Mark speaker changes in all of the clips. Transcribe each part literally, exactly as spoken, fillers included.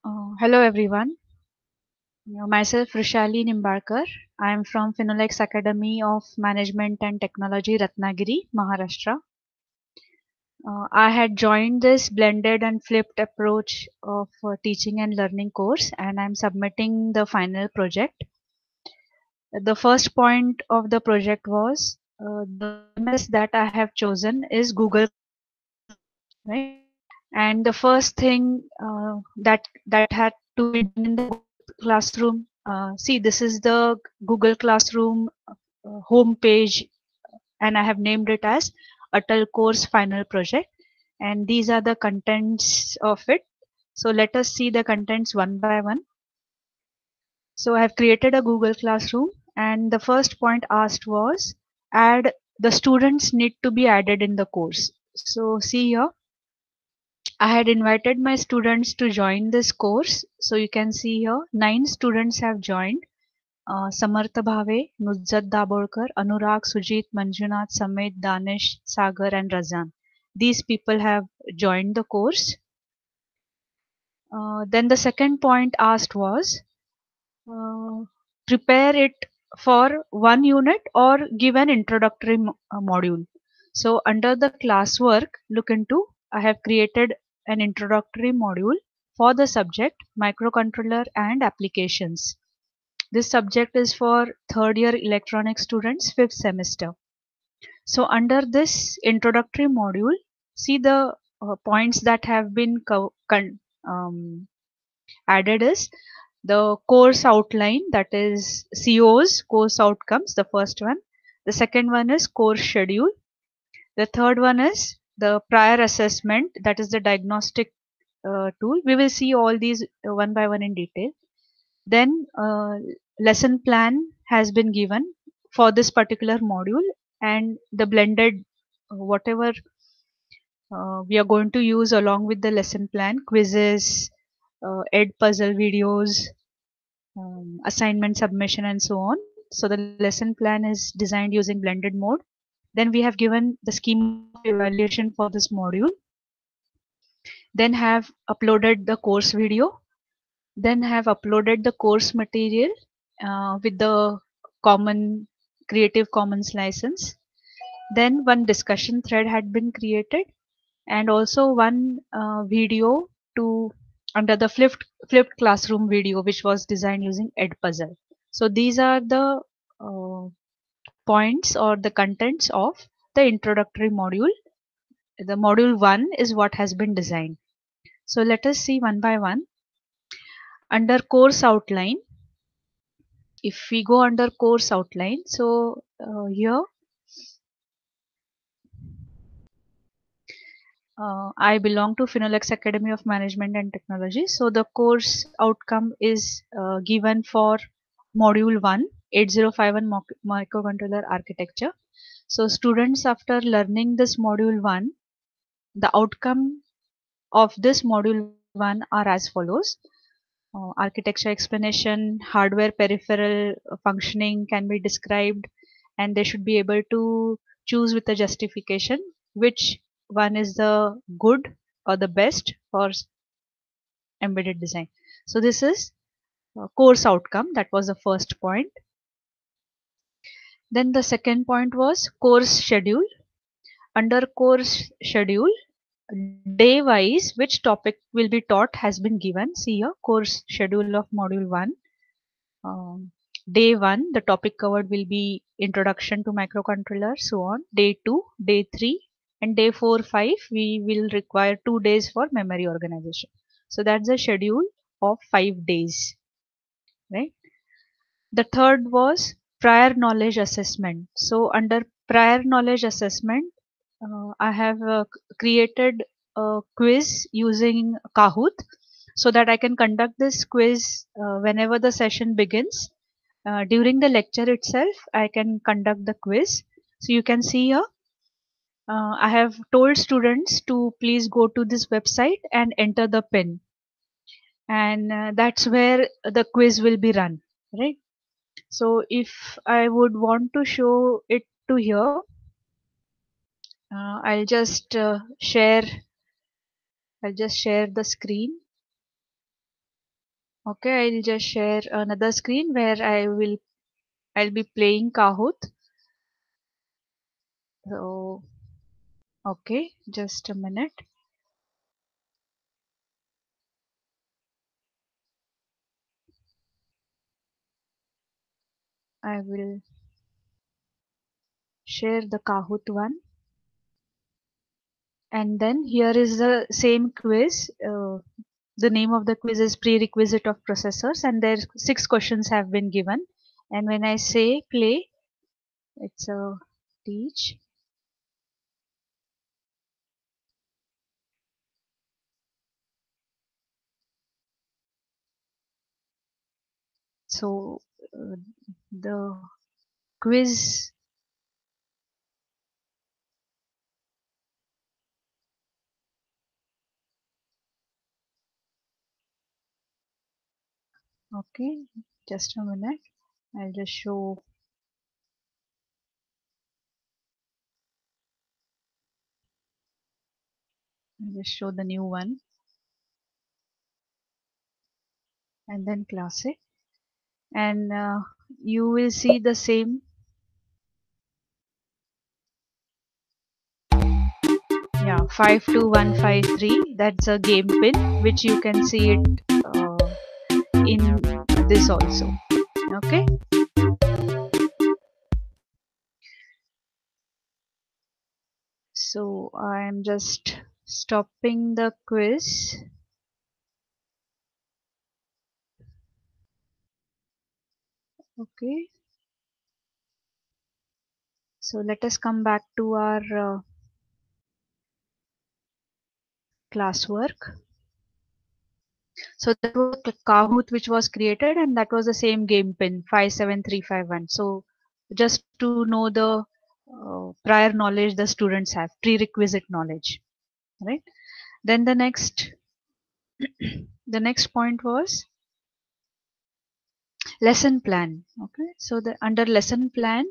Speaker 1: Uh, hello everyone. Uh, Myself Rishali Nimbarkar. I am from Finolex Academy of Management and Technology, Ratnagiri, Maharashtra. Uh, I had joined this blended and flipped approach of uh, teaching and learning course, and I'm submitting the final project. The first point of the project was uh, the L M S that I have chosen is Google, right? And the first thing uh, that that had to be done in the Google Classroom. Uh, see, this is the Google Classroom uh, home page, and I have named it as Atal Course Final Project. And these are the contents of it. So let us see the contents one by one. So I have created a Google Classroom, and the first point asked was add the students need to be added in the course. So see here, I had invited my students to join this course. So you can see here, nine students have joined. Uh, Samartha Bhave, Nujjat Dabolkar, Anurag, Sujit, Manjunath, Samet, Danish, Sagar and Razan. These people have joined the course. Uh, then the second point asked was uh, prepare it for one unit or give an introductory mo- uh, module. So under the classwork, look into, I have created an introductory module for the subject microcontroller and applications. This subject is for third year electronics students, fifth semester. So under this introductory module, see the uh, points that have been co- con- um, added is the course outline, that is C Os, course outcomes, the first one. The second one is course schedule. The third one is the prior assessment, that is the diagnostic uh, tool. We will see all these uh, one by one in detail. Then uh, lesson plan has been given for this particular module, and the blended uh, whatever uh, we are going to use along with the lesson plan, quizzes, uh, ed puzzle videos, um, assignment submission and so on. So the lesson plan is designed using blended mode. Then we have given the scheme of evaluation for this module. Then have uploaded the course video. Then have uploaded the course material uh, with the common Creative Commons license. Then one discussion thread had been created, and also one uh, video to under the flipped flipped classroom video, which was designed using Edpuzzle. So these are the uh, points or the contents of the introductory module. The module one is what has been designed. So let us see one by one. Under course outline, if we go under course outline, so uh, here uh, I belong to Finolex Academy of Management and Technology. So the course outcome is uh, given for module one, eight oh five one moc- microcontroller architecture. So students, after learning this module one, the outcome of this module one are as follows. Uh, architecture explanation, hardware peripheral functioning can be described, and they should be able to choose with a justification which one is the good or the best for s- embedded design. So this is uh, course outcome. That was the first point. Then the second point was course schedule. Under course schedule, day wise which topic will be taught has been given. See here, course schedule of module one. Um, Day one, the topic covered will be introduction to microcontroller, so on. Day two, day three, and day four, five, we will require two days for memory organization. So that's the schedule of five days, right? The third was prior knowledge assessment. So under prior knowledge assessment, uh, I have uh, created a quiz using Kahoot so that I can conduct this quiz uh, whenever the session begins. Uh, during the lecture itself, I can conduct the quiz. So you can see here, uh, I have told students to please go to this website and enter the pin, and uh, that's where the quiz will be run, right? So if I would want to show it to here, uh, I'll just uh, share. I'll just share the screen. Okay, I'll just share another screen where I will I'll be playing Kahoot. So okay, just a minute. I will share the Kahoot one. And then here is the same quiz. Uh, the name of the quiz is prerequisite of processors, and there six questions have been given. And when I say play, it's a teach. So uh, the quiz. Okay, just a minute. I'll just show. I'll just show the new one, and then classic, and uh, you will see the same. Yeah, five two one five three. That's a game pin, which you can see it uh, in this also. Okay. So I'm just stopping the quiz. Okay. So let us come back to our uh, classwork. So that was the Kahoot which was created, and that was the same game pin five seven three five one. So just to know the uh, prior knowledge the students have, prerequisite knowledge, right? Then the next the next point was lesson plan. Okay, so the under lesson plan,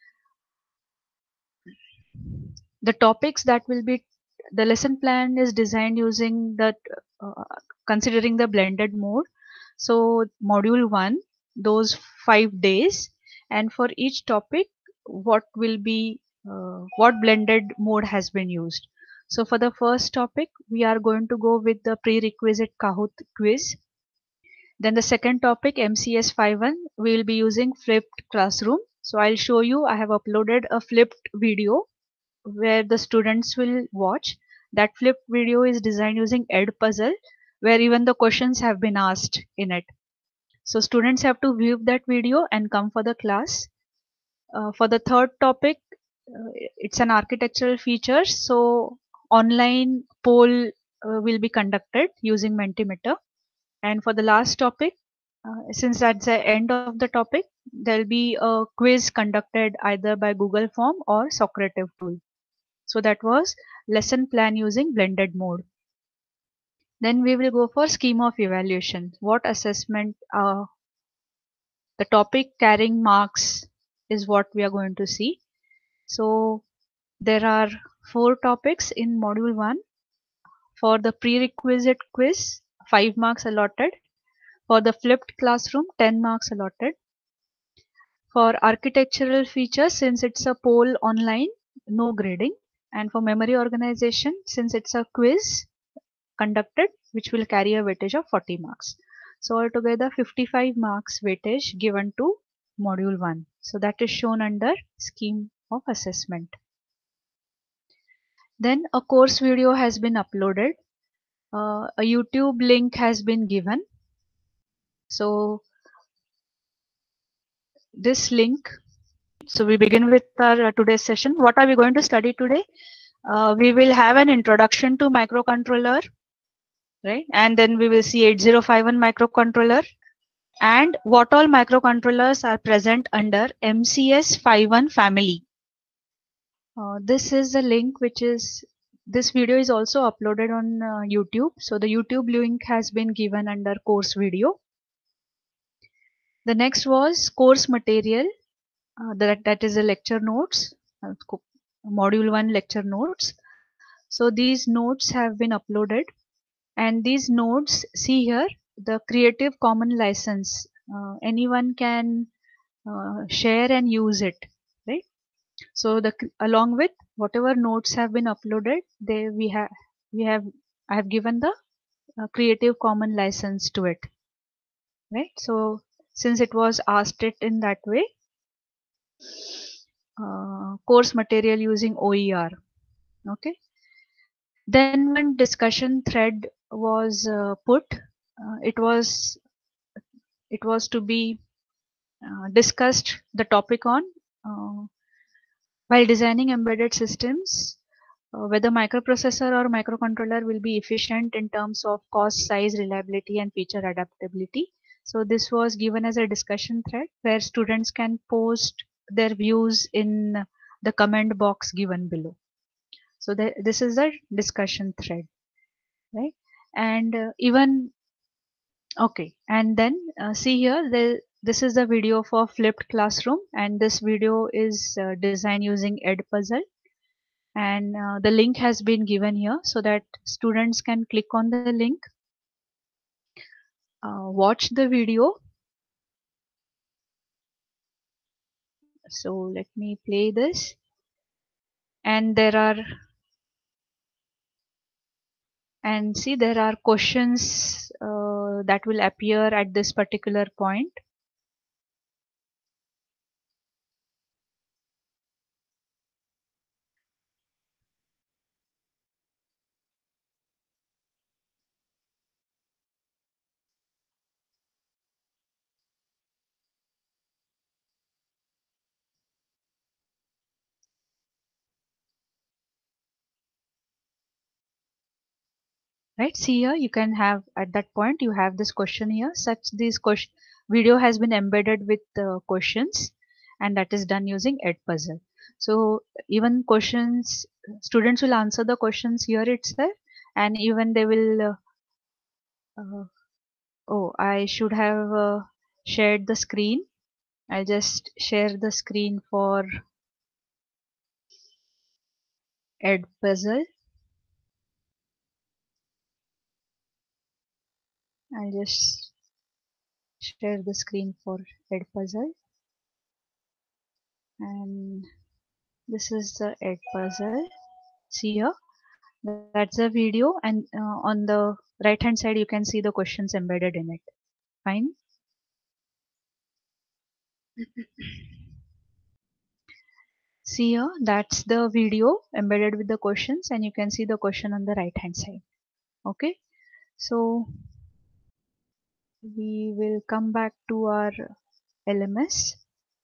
Speaker 1: the topics that will be the lesson plan is designed using that uh, considering the blended mode. So module one, those five days, and for each topic, what will be uh, what blended mode has been used. So for the first topic, we are going to go with the prerequisite Kahoot quiz. Then the second topic, M C S fifty-one, we will be using flipped classroom. So I'll show you, I have uploaded a flipped video where the students will watch. That flipped video is designed using Edpuzzle, where even the questions have been asked in it. So students have to view that video and come for the class. Uh, for the third topic, uh, it's an architectural feature. So online poll uh, will be conducted using Mentimeter. And for the last topic, uh, since that's the end of the topic, there'll be a quiz conducted either by Google Form or Socrative tool. So that was lesson plan using blended mode. Then we will go for scheme of evaluation. What assessment, uh, the topic carrying marks is what we are going to see. So there are four topics in module one. For the prerequisite quiz, five marks allotted. For the flipped classroom, ten marks allotted. For architectural features, since it's a poll online, no grading. And for memory organization, since it's a quiz conducted, which will carry a weightage of forty marks. So altogether fifty-five marks weightage given to module one. So that is shown under scheme of assessment. Then a course video has been uploaded. Uh, a YouTube link has been given. So this link, so we begin with our uh, today's session. What are we going to study today? Uh, we will have an introduction to microcontroller, right? And then we will see eight zero five one microcontroller and what all microcontrollers are present under M C S fifty-one family. Uh, this is a link which is, this video is also uploaded on uh, YouTube. So the YouTube link has been given under course video. The next was course material. Uh, that, that is a lecture notes, uh, module one lecture notes. So these notes have been uploaded, and these notes, see here, the Creative Common license. Uh, anyone can uh, share and use it, right? So the along with whatever notes have been uploaded, they we have we have I have given the uh, Creative Common license to it, right? So since it was asked it in that way, uh, course material using O E R. Okay. Then one discussion thread was uh, put. Uh, it was it was to be uh, discussed the topic on uh, while designing embedded systems, uh, whether microprocessor or microcontroller will be efficient in terms of cost, size, reliability, and feature adaptability. So this was given as a discussion thread where students can post their views in the comment box given below. So the, this is a discussion thread, right? And uh, even okay, and then uh, see here, the, this is the video for flipped classroom, and this video is uh, designed using Edpuzzle, and uh, the link has been given here so that students can click on the link, uh, watch the video. So let me play this, and there are and see there are questions uh, that will appear at this particular point. Right, see here you can have at that point you have this question here, such this question video has been embedded with uh, questions, and that is done using Edpuzzle. So even questions, students will answer the questions here itself, and even they will uh, uh, oh, I should have uh, shared the screen. I'll just share the screen for Edpuzzle. I'll just share the screen for Edpuzzle, and this is the Edpuzzle. See here, that's the video, and uh, on the right hand side you can see the questions embedded in it. Fine. See here, that's the video embedded with the questions, and you can see the question on the right hand side. Okay, so we will come back to our L M S.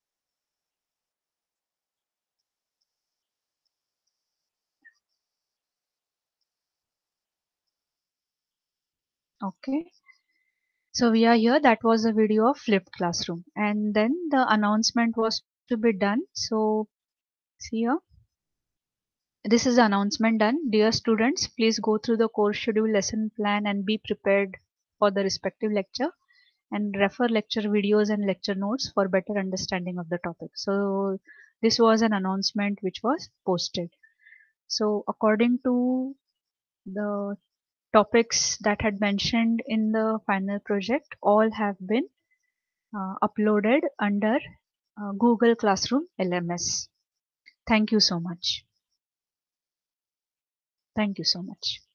Speaker 1: Okay, so we are here. That was a video of flipped classroom, and then the announcement was to be done. So see here, this is the announcement done. Dear students, please go through the course schedule, lesson plan, and be prepared for the respective lecture, and refer lecture videos and lecture notes for better understanding of the topic. So this was an announcement which was posted. So according to the topics that had mentioned in the final project, all have been uh, uploaded under uh, Google Classroom L M S. Thank you so much. Thank you so much.